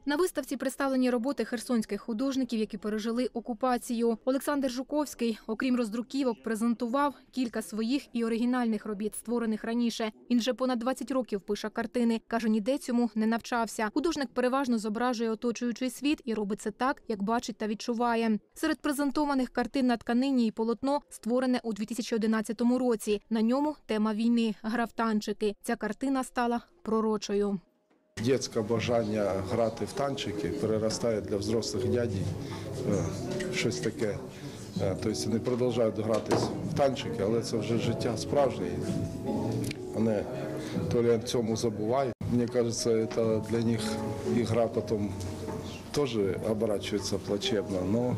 На виставці представлені роботи херсонських художників, які пережили окупацію. Олександр Жуковський, окрім роздруківок, презентував кілька своїх і оригінальних робіт, створених раніше. Він вже понад 20 років пише картини. Каже, ніде цьому не навчався. Художник переважно зображує оточуючий світ і робить це так, як бачить та відчуває. Серед презентованих картин на тканині і полотно створене у 2011 році. На ньому тема війни – гра в танчики. Ця картина стала пророчою. Дитяче бажання грати в танчики переростає для взрослих дядів щось таке. Тобто вони продовжують грати в танчики, але це вже життя справжнє. Вони то ли в цьому забувають. Мені кажеться, це для них гра потім теж оборачується плачевно. Но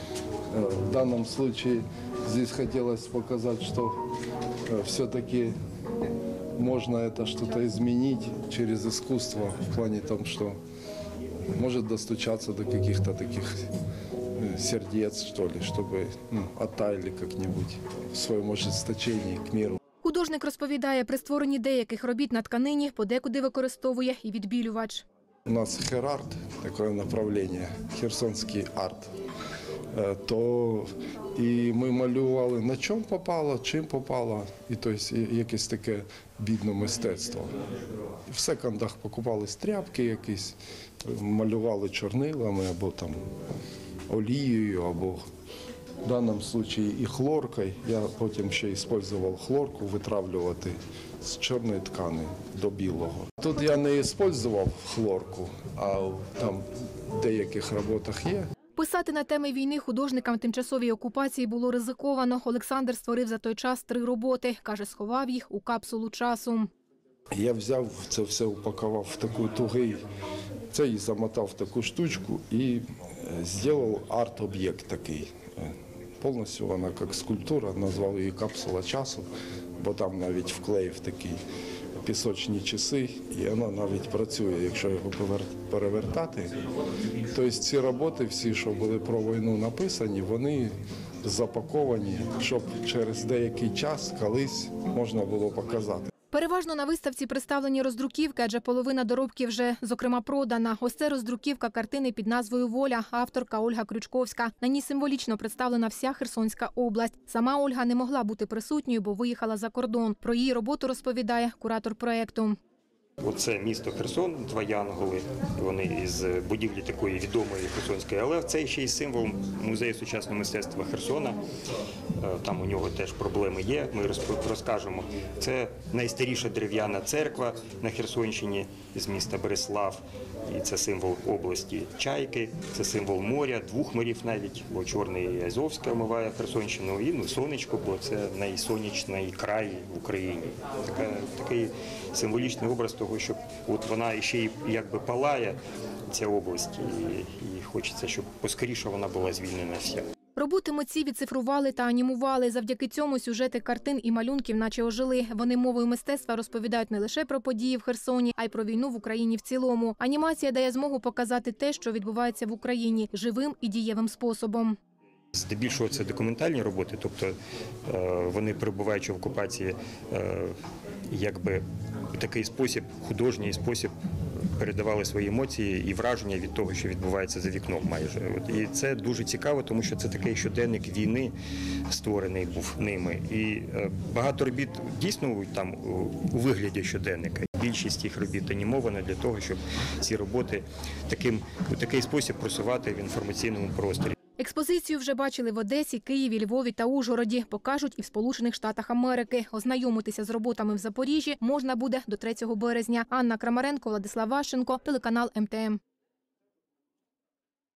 в данном случае здесь хотелось показать, что все-таки можно это что-то изменить через искусство в плане том, что может достучаться до каких-то таких сердец, что ли, чтобы оттаяли как-нибудь в своем ожесточении к миру. Художник розповідає, при створенні деяких робіт на тканині подекуди використовує і відбілювач. У нас хер-арт, такое направление, херсонский арт. То і ми малювали на чому попало, чим попало, і тобто якесь таке бідне мистецтво. В секондах покупались тряпки якісь, малювали чорнилами або там олією, або в даному випадку і хлоркою. Я потім ще використовував хлорку витравлювати з чорної ткани до білого. Тут я не використовував хлорку, а там в деяких роботах є. Писати на теми війни художникам тимчасовій окупації було ризиковано. Олександр створив за той час 3 роботи. Каже, сховав їх у капсулу часу. Я взяв це все, упакував в таку тугий, це і замотав в таку штучку і зробив арт-об'єкт такий. Повністю вона як скульптура, назвав її капсула часу, бо там навіть вклеїв такий пісочні часи, і вона навіть працює, якщо його перевертати. Тобто ці роботи всі, що були про війну написані, вони запаковані, щоб через деякий час колись можна було показати. Переважно на виставці представлені роздруківки, адже половина доробків вже, зокрема, продана. Ось це роздруківка картини під назвою «Воля», авторка Ольга Крючковська. На ній символічно представлена вся Херсонська область. Сама Ольга не могла бути присутньою, бо виїхала за кордон. Про її роботу розповідає куратор проєкту. Оце місто Херсон, 2 янголи, вони із будівлі такої відомої херсонської, але це ще й символ музею сучасного мистецтва Херсона. Там у нього теж проблеми є, ми розкажемо. Це найстаріша дерев'яна церква на Херсонщині з міста Береслав, і це символ області Чайки, це символ моря, 2 морів навіть, бо Чорне і Азовське омиває Херсонщину, і сонечко, бо це найсонячний край в Україні. Такий символічний образ того, що от вона ще й якби палає, ця область, і хочеться, щоб поскоріше вона була звільнена вся. Роботи митці відцифрували та анімували. Завдяки цьому сюжети картин і малюнків наче ожили. Вони мовою мистецтва розповідають не лише про події в Херсоні, а й про війну в Україні в цілому. Анімація дає змогу показати те, що відбувається в Україні, живим і дієвим способом. Здебільшого це документальні роботи, тобто вони, перебуваючи в окупації, якби в такий спосіб, художній спосіб, передавали свої емоції і враження від того, що відбувається за вікном майже. І це дуже цікаво, тому що це такий щоденник війни, створений був ними. І багато робіт дійсно там у вигляді щоденника. Більшість їх робіт анімована для того, щоб ці роботи у такий спосіб просувати в інформаційному просторі. Експозицію вже бачили в Одесі, Києві, Львові та Ужгороді. Покажуть і в Сполучених Штатах Америки. Ознайомитися з роботами в Запоріжжі можна буде до 3 березня. Анна Крамаренко, Владислав Ващенко, телеканал МТМ.